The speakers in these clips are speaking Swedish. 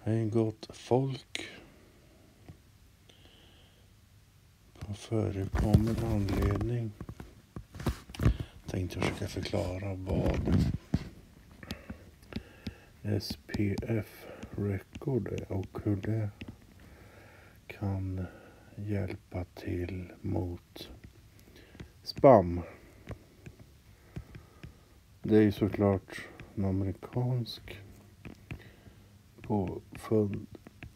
Hej gott folk. På förekommande anledning tänkte jag försöka förklara vad SPF Record är och hur det kan hjälpa till mot spam. Det är ju såklart en amerikansk påfund.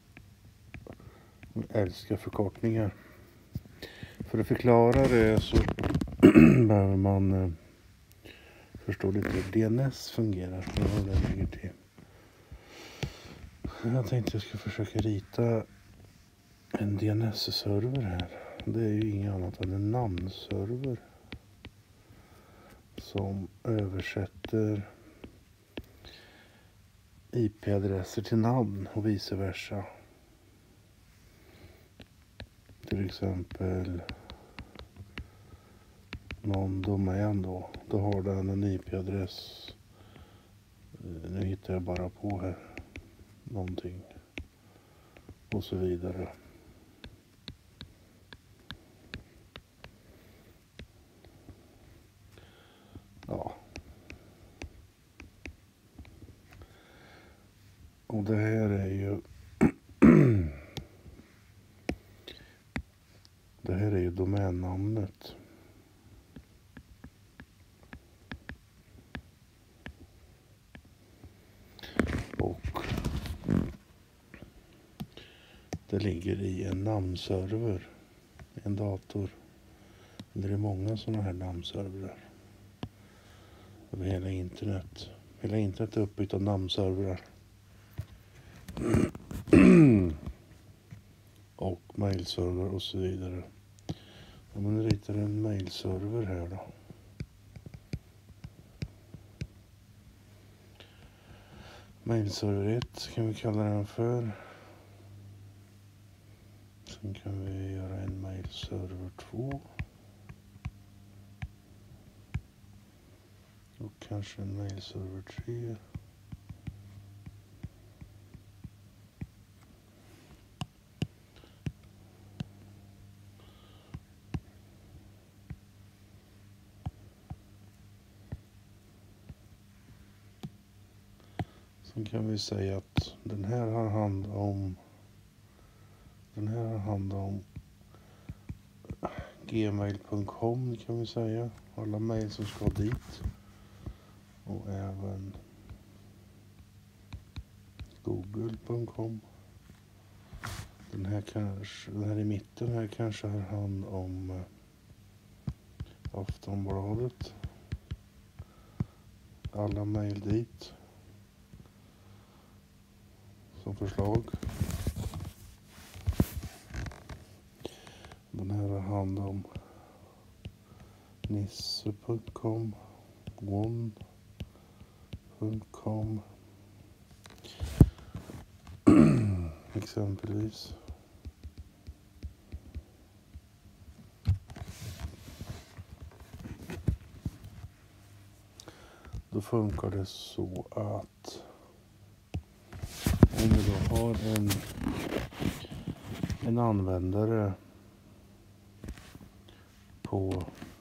Jag älskar förkortningar. För att förklara det så behöver man förstå lite hur DNS fungerar. Hur det ligger till. Jag tänkte jag ska försöka rita en DNS-server här. Det är ju inget annat än en namnserver som översätter IP-adresser till namn och vice versa. Till exempel någon domän då har den en IP-adress. Nu hittar jag bara på här någonting och så vidare. Ja. Och det här är ju det här är ju domännamnet. Och det ligger i en namnserver, en dator. Det är många sådana här namnservrar över hela internet. Hela internet är uppbyggt av namnservrar. Och mailserver och så vidare. Om man ritar en mailserver här då. Mailserver 1 kan vi kalla den för. Sen kan vi göra en mailserver 2. Och kanske en mailserver 3. Sen kan vi säga att den här har hand om gmail.com kan vi säga. Alla mejl som ska dit. Och även google.com. Den här i mitten här kanske har hand om Aftonbladet. Alla mejl dit. Som förslag. Den här har hand om nisse.com, one.com exempelvis. Då funkar det så att om vi då har en användare på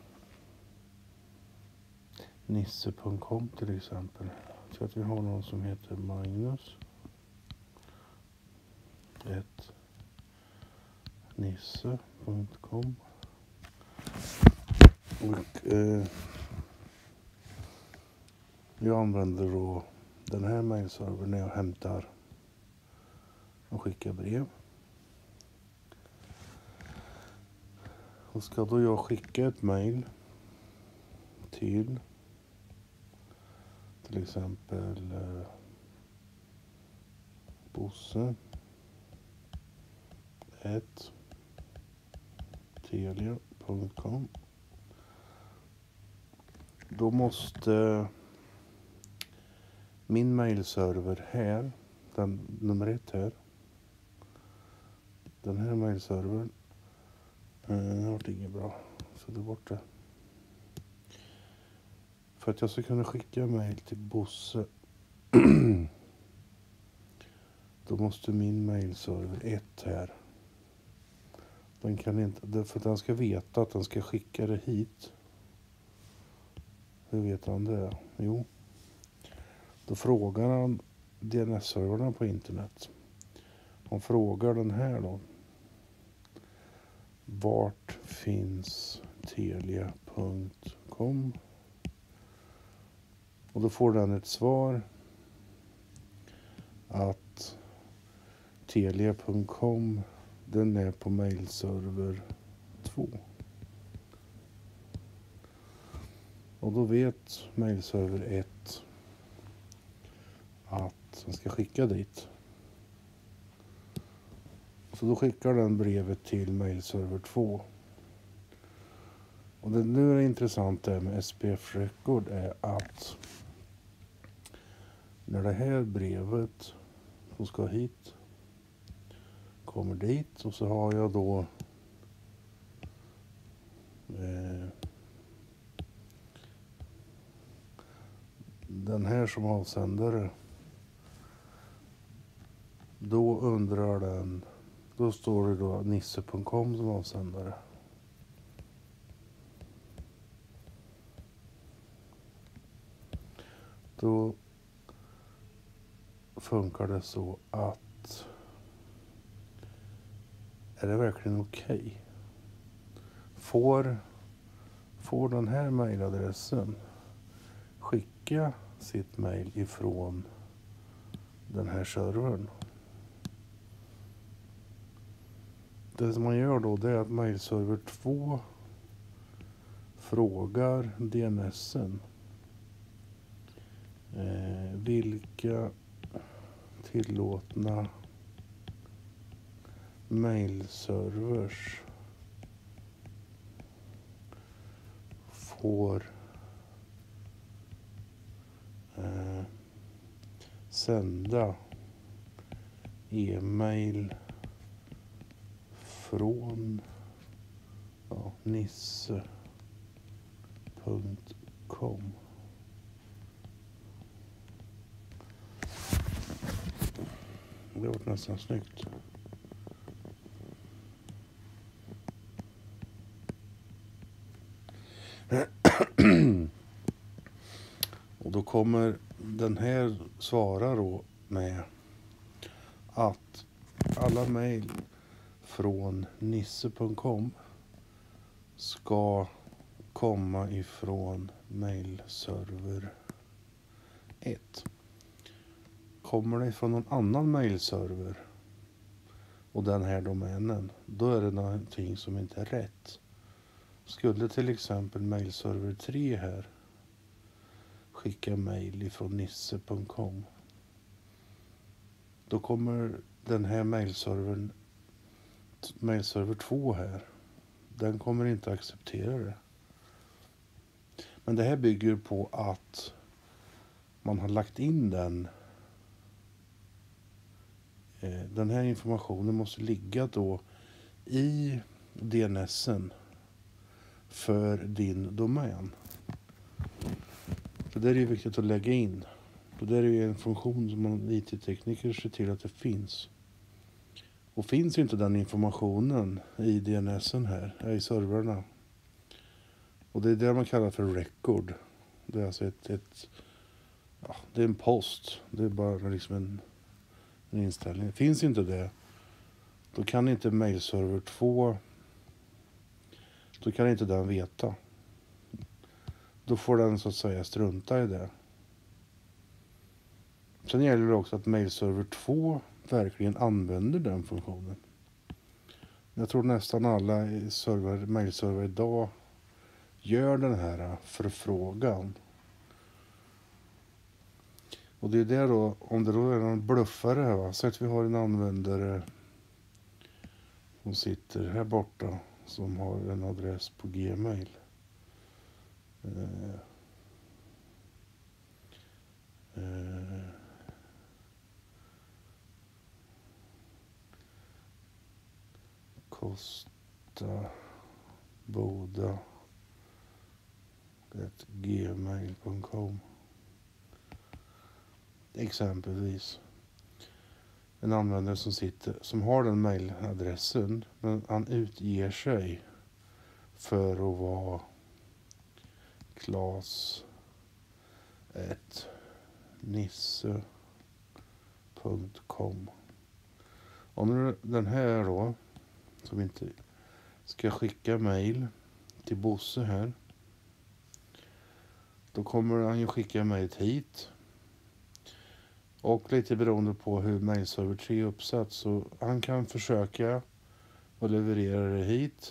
nisse.com till exempel. Så att vi har någon som heter Magnus 1nisse.com och jag använder då den här mailservern när jag hämtar och skickar brev. Och ska då jag skicka ett mail till exempel Bosse telia.com. Då måste min mailserver här, den nummer 1 här, den här mailservern har varit inget bra, så det är borta. För att jag ska kunna skicka mail till Bosse, Då måste min mailserver 1 här. Den kan inte, för att den ska veta att den ska skicka det hit. Hur vet han det? Jo, då frågar han DNS-servrarna på internet. Han frågar den här då. Vart finns telia.com? Och då får den ett svar att telia.com, den är på mailserver 2. Och då vet mailserver 1 att den ska skicka dit. Så då skickar den brevet till mailserver 2. Och det nu är det intressant det med SPF Record är att när det här brevet som ska hit kommer dit, och så har jag då den här som avsändare. Då undrar den, då står det då nisse.com som avsändare. Då funkar det så att är det verkligen okej? Får den här mailadressen skicka sitt mail ifrån den här servern? Det som man gör då, det är att mailserver 2 frågar DNSen vilka tillåtna mailservers får sända e-mail från nisse.com. Det var nästan snyggt. Och då kommer den här svara då med att alla mejl från nisse.com ska komma ifrån mailserver 1. Kommer det från någon annan mailserver och den här domänen, då är det någonting som inte är rätt. Skulle till exempel mailserver 3 här skicka mail ifrån nisse.com, då kommer den här mailserver 2 här, den kommer inte acceptera det. Men det här bygger på att man har lagt in den här informationen måste ligga då i DNSen för din domän. För det är ju viktigt att lägga in. Och det är ju en funktion som man IT-tekniker ser till att det finns. Och finns inte den informationen i DNSen här, i servrarna. Och det är det man kallar för record. Det är alltså det är en post. Det är bara liksom en inställning. Finns inte det, då kan inte mailserver 2, då kan inte den veta. Då får den så att säga strunta i det. Sen gäller det också att mailserver 2 verkligen använder den funktionen. Jag tror nästan alla mailserver idag gör den här förfrågan. Och det är det då, om det då är någon bluffare här, va? Så att vi har en användare som sitter här borta som har en adress på Gmail. Kosta Boda gmail.com exempelvis. en användare som har den mailadressen, men han utger sig för att vara Klas@nisse.com. Om nu den här då, som inte ska skicka mail till Bosse här, då kommer han ju skicka mejl hit. Och lite beroende på hur mailserver 3 är uppsatt, så han kan försöka att leverera det hit.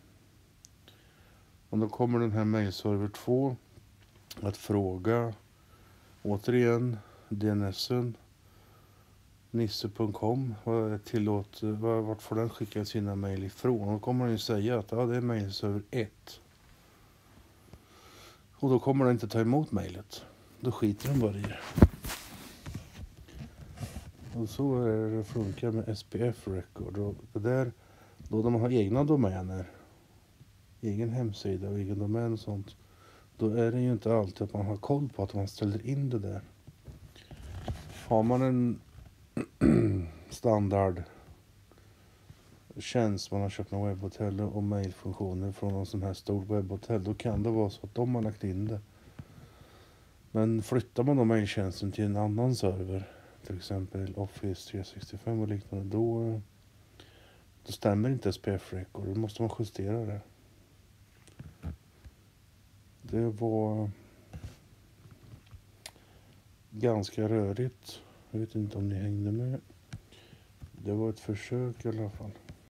Och då kommer den här mailserver 2 att fråga återigen DNSen nisse.com, vart får den skicka sina mejl ifrån? Och då kommer den ju säga att ja, det är mailserver 1. Och då kommer den inte ta emot mejlet. Då skiter den bara i det. Och så är det funkar med SPF Record. Och det där, då de har egna domäner, egen hemsida och egen domän och sånt, då är det ju inte alltid att man har koll på att man ställer in det där. Har man en standard tjänst man har köpt med webbhotell och mejlfunktioner från någon sån här stor webbhotell, då kan det vara så att de har lagt in det. Men flyttar man då mejltjänsten till en annan server, till exempel Office 365 och liknande, då stämmer inte SPF Record. Då måste man justera det. Det var ganska rörigt. Jag vet inte om ni hängde med. Det var ett försök i alla fall.